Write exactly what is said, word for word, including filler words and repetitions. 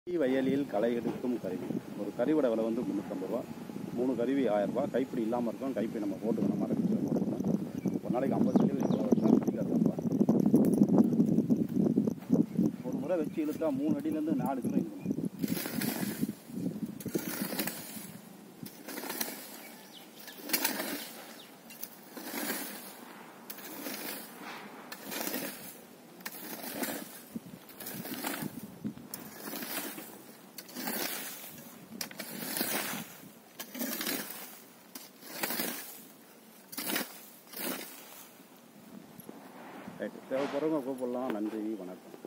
வயலில் களை எடுக்கும் கருவி. ஒரு கருவியோட விலை வந்து முந்நூற்றம்பது ரூபா. மூணு கருவி ஆயிரம் ரூபா. கைப்பிடி இல்லாமல் இருக்கும். கைப்பிடி நம்ம போட்டுக்கணும், மரத்தில் போட்டுக்கணும். ஒரு நாளைக்கு ஐம்பது கிலோ களை வச்சா பிடிக்காதுப்பா. ஒரு முறை வச்சு இழுத்தா மூணு அடியிலேருந்து நாலு கிலோ இருக்கணும். ரைட்டு, தேவைப்படுறவங்க கூப்பிடலாம். நன்றி, வணக்கம்.